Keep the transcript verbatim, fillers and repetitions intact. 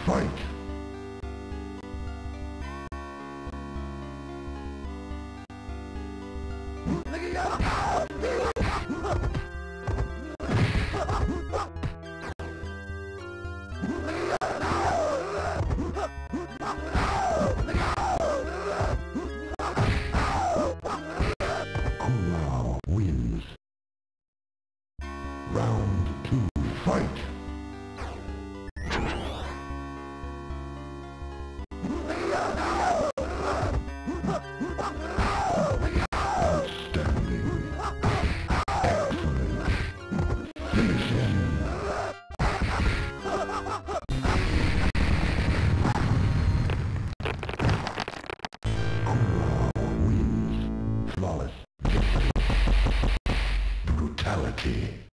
fight! Wins. Round two, fight! Outstanding. Excellent. Finish him. Wins. Flawless. Brutality.